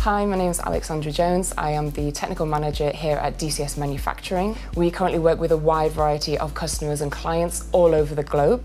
Hi, my name is Alexandra Jones. I am the Technical Manager here at DCS Manufacturing. We currently work with a wide variety of customers and clients all over the globe.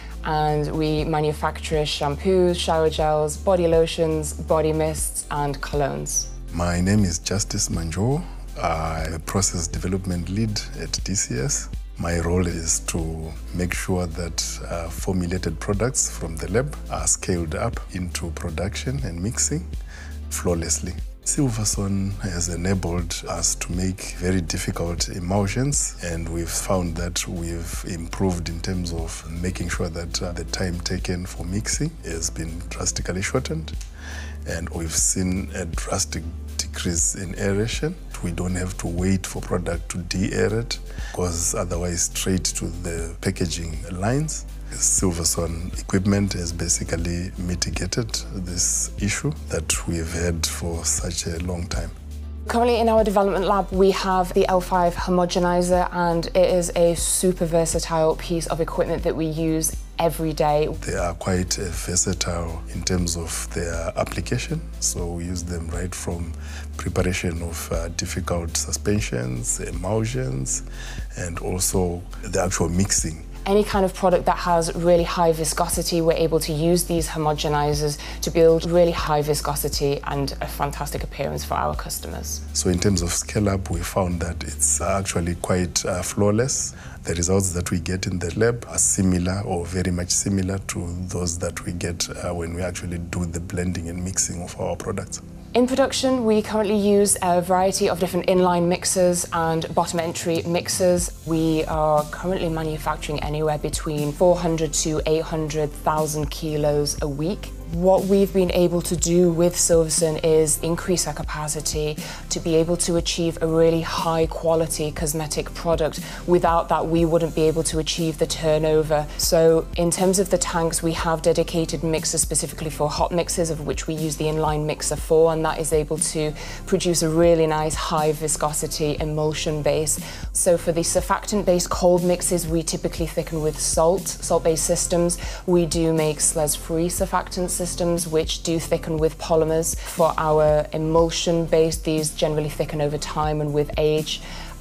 And we manufacture shampoos, shower gels, body lotions, body mists, and colognes. My name is Justice Manjowo. I'm a process development lead at DCS. My role is to make sure that formulated products from the lab are scaled up into production and mixing flawlessly. Silverson has enabled us to make very difficult emulsions, and we've found that we've improved in terms of making sure that the time taken for mixing has been drastically shortened, and we've seen a drastic decrease in aeration. We don't have to wait for product to de-aerate, because otherwise straight to the packaging lines. Silverson equipment has basically mitigated this issue that we've had for such a long time. Currently in our development lab we have the L5 Homogenizer, and it is a super versatile piece of equipment that we use every day. They are quite versatile in terms of their application, so we use them right from preparation of difficult suspensions, emulsions, and also the actual mixing. Any kind of product that has really high viscosity, we're able to use these homogenizers to build really high viscosity and a fantastic appearance for our customers. So in terms of scale-up, we found that it's actually quite flawless. The results that we get in the lab are similar or very much similar to those that we get when we actually do the blending and mixing of our products. In production, we currently use a variety of different inline mixers and bottom entry mixers. We are currently manufacturing anywhere between 400 to 800,000 kilos a week. What we've been able to do with Silverson is increase our capacity to be able to achieve a really high quality cosmetic product. Without that, we wouldn't be able to achieve the turnover. So in terms of the tanks, we have dedicated mixers specifically for hot mixers, of which we use the Inline mixer for, and that is able to produce a really nice high viscosity emulsion base. So for the surfactant-based cold mixes, we typically thicken with salt-based systems. We do make SLES-free surfactant systems which do thicken with polymers. For our emulsion-based, these generally thicken over time and with age.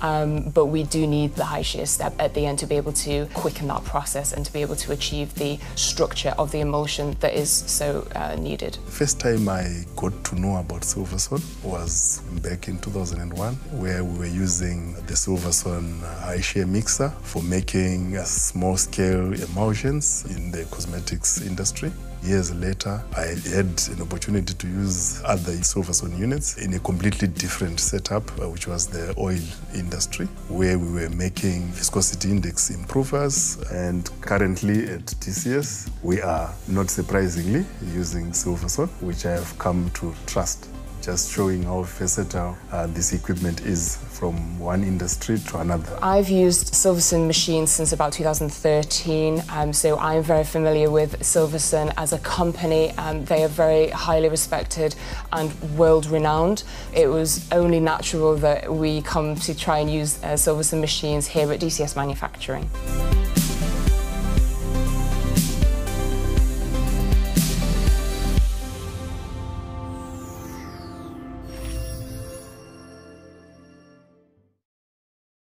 But we do need the high shear step at the end to be able to quicken that process and to be able to achieve the structure of the emulsion that is so needed. The first time I got to know about Silverson was back in 2001, where we were using the Silverson High Shear Mixer for making small-scale emulsions in the cosmetics industry. Years later, I had an opportunity to use other Silverson units in a completely different setup, which was the oil industry, where we were making viscosity index improvers. And currently at DCS, we are, not surprisingly, using Silverson, which I have come to trust. Just showing how versatile this equipment is from one industry to another. I've used Silverson machines since about 2013, so I'm very familiar with Silverson as a company. They are very highly respected and world-renowned. It was only natural that we come to try and use Silverson machines here at DCS Manufacturing.